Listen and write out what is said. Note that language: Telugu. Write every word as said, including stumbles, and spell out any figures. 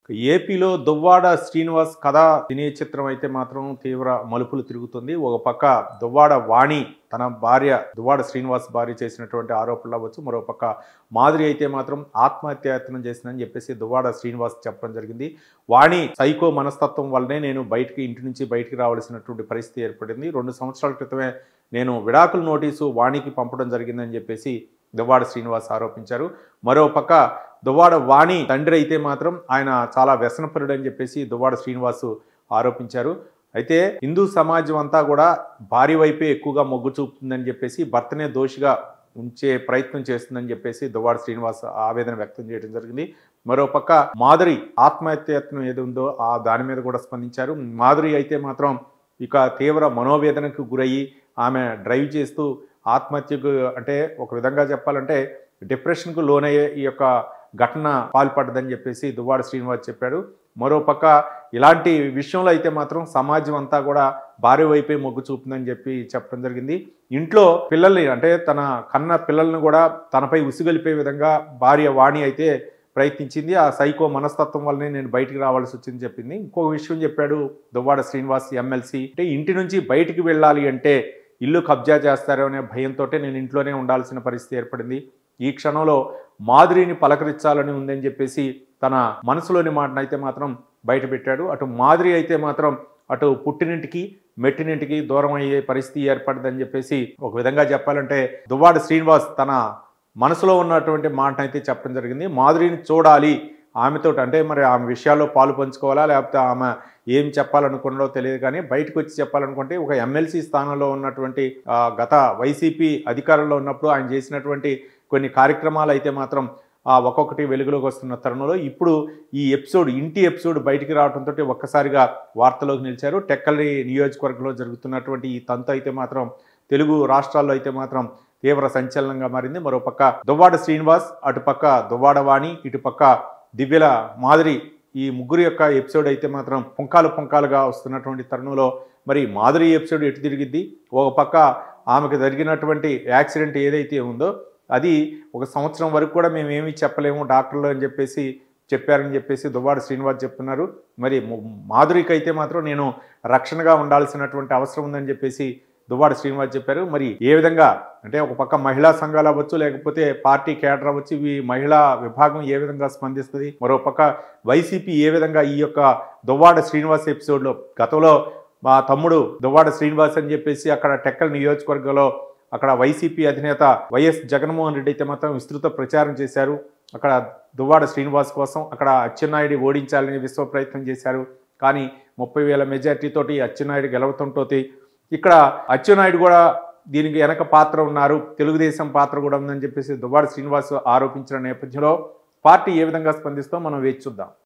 ఏపీలో దువ్వాడ శ్రీనివాస్ కథ సినీ చిత్రం అయితే మాత్రం తీవ్ర మలుపులు తిరుగుతుంది. ఒక పక్క దువ్వాడ వాణి తన భార్య దువ్వాడ శ్రీనివాస్ భార్య చేసినటువంటి ఆరోపణలు అవ్వచ్చు. మరో పక్క మాధురి అయితే మాత్రం ఆత్మహత్యాయత్నం చేసిందని చెప్పేసి దువ్వాడ శ్రీనివాస్ చెప్పడం జరిగింది. వాణి సైకో మనస్తత్వం వల్లనే నేను బయటికి ఇంటి నుంచి బయటికి రావాల్సినటువంటి పరిస్థితి ఏర్పడింది. రెండు సంవత్సరాల క్రితమే నేను విడాకుల నోటీసు వాణికి పంపడం జరిగిందని చెప్పేసి దువ్వాడ శ్రీనివాస్ ఆరోపించారు. మరో పక్క దువ్వాడ వాణి తండ్రి అయితే మాత్రం ఆయన చాలా వ్యసనపరుడు అని చెప్పేసి దువ్వాడ శ్రీనివాసు ఆరోపించారు. అయితే హిందూ సమాజం అంతా కూడా భార్య వైపే ఎక్కువగా మొగ్గు చూపుతుందని చెప్పేసి భర్తనే దోషిగా ఉంచే ప్రయత్నం చేస్తుందని చెప్పేసి దువ్వాడ శ్రీనివాస్ ఆవేదన వ్యక్తం చేయడం జరిగింది. మరోపక్క మాధురి ఆత్మహత్యత్నం ఏది ఉందో ఆ దాని మీద కూడా స్పందించారు. మాధురి అయితే మాత్రం ఇక తీవ్ర మనోవేదనకు గురయ్యి ఆమె డ్రైవ్ చేస్తూ ఆత్మహత్యకు అంటే ఒక విధంగా చెప్పాలంటే డిప్రెషన్కు లోనయ్యే ఈ యొక్క ఘటన పాల్పడ్డదని చెప్పేసి దువ్వాడ శ్రీనివాస్ చెప్పాడు. మరోపక్క ఇలాంటి విషయంలో అయితే మాత్రం సమాజం అంతా కూడా భార్య వైపే మొగ్గు చూపుతుందని చెప్పి చెప్పడం జరిగింది. ఇంట్లో పిల్లల్ని అంటే తన కన్న పిల్లలను కూడా తనపై ఉసిగొలిపే విధంగా భార్య వాణి అయితే ప్రయత్నించింది. ఆ సైకో మనస్తత్వం వల్లనే నేను బయటికి రావాల్సి వచ్చింది చెప్పింది. ఇంకొక విషయం చెప్పాడు దువ్వాడ శ్రీనివాస్ ఎమ్మెల్సీ, అంటే ఇంటి నుంచి బయటికి వెళ్ళాలి అంటే ఇల్లు కబ్జా చేస్తారో అనే భయంతో నేను ఇంట్లోనే ఉండాల్సిన పరిస్థితి ఏర్పడింది. ఈ క్షణంలో మాధురిని పలకరించాలని ఉందని చెప్పేసి తన మనసులోని మాటను అయితే మాత్రం బయట పెట్టాడు. అటు మాధురి అయితే మాత్రం అటు పుట్టినింటికి మెట్టినింటికి దూరం అయ్యే పరిస్థితి ఏర్పడిందని చెప్పేసి ఒక విధంగా చెప్పాలంటే దువ్వాడ శ్రీనివాస్ తన మనసులో ఉన్నటువంటి మాటను అయితే చెప్పడం జరిగింది. మాధురిని చూడాలి, ఆమెతో అంటే మరి ఆమె విషయాల్లో పాలు పంచుకోవాలా లేకపోతే ఆమె ఏం చెప్పాలనుకున్నదో తెలియదు, కానీ బయటకు వచ్చి చెప్పాలనుకుంటే ఒక ఎమ్మెల్సీ స్థానంలో ఉన్నటువంటి గత వైసీపీ అధికారంలో ఉన్నప్పుడు ఆయన చేసినటువంటి కొన్ని కార్యక్రమాలు అయితే మాత్రం ఒక్కొక్కటి వెలుగులోకి వస్తున్న తరుణంలో ఇప్పుడు ఈ ఎపిసోడ్ ఇంటి ఎపిసోడ్ బయటికి రావడంతో ఒక్కసారిగా వార్తలోకి నిలిచారు. టెక్కలి నియోజకవర్గంలో జరుగుతున్నటువంటి ఈ తంతు అయితే మాత్రం తెలుగు రాష్ట్రాల్లో అయితే మాత్రం తీవ్ర సంచలనంగా మారింది. మరోపక్క దువ్వాడ శ్రీనివాస్, అటుపక్క దువ్వాడ వాణి, ఇటుపక్క దివ్యల మాధురి, ఈ ముగ్గురు యొక్క ఎపిసోడ్ అయితే మాత్రం పుంకాలు పుంకాలుగా వస్తున్నటువంటి తరుణంలో మరి మాధురి ఎపిసోడ్ ఎటు తిరిగిద్ది? ఒక పక్క ఆమెకు జరిగినటువంటి యాక్సిడెంట్ ఏదైతే ఉందో అది ఒక సంవత్సరం వరకు కూడా మేము ఏమీ చెప్పలేము డాక్టర్లు అని చెప్పేసి చెప్పారని చెప్పేసి దువ్వాడ శ్రీనివాస్ చెప్తున్నారు. మరి మాధురికి అయితే మాత్రం నేను రక్షణగా ఉండాల్సినటువంటి అవసరం ఉందని చెప్పేసి దువ్వాడ శ్రీనివాస్ చెప్పారు. మరి ఏ విధంగా అంటే ఒక పక్క మహిళా సంఘాలు అవ్వచ్చు లేకపోతే పార్టీ కేడర్ అవ్వచ్చు, ఈ మహిళా విభాగం ఏ విధంగా స్పందిస్తుంది, మరో పక్క వైసీపీ ఏ విధంగా ఈ యొక్క దువ్వాడ శ్రీనివాస్ ఎపిసోడ్లో గతంలో మా తమ్ముడు దువ్వాడ శ్రీనివాస్ అని చెప్పేసి అక్కడ టెక్కల్ నియోజకవర్గంలో అక్కడ వైసీపీ అధినేత వైఎస్ జగన్మోహన్ రెడ్డి అయితే మాత్రం విస్తృత ప్రచారం చేశారు. అక్కడ దువ్వాడ శ్రీనివాస్ కోసం అక్కడ అచ్చెన్నాయుడు ఓడించాలని విశ్వ ప్రయత్నం చేశారు. కానీ ముప్పై వేల మెజార్టీతోటి అచ్చెన్నాయుడు గెలవతంతో ఇక్కడ అచ్చెన్నాయుడు కూడా దీనికి వెనక పాత్ర ఉన్నారు, తెలుగుదేశం పాత్ర కూడా ఉందని చెప్పేసి దువ్వాడ శ్రీనివాస్ ఆరోపించిన నేపథ్యంలో పార్టీ ఏ విధంగా స్పందిస్తో మనం వేచి చూద్దాం.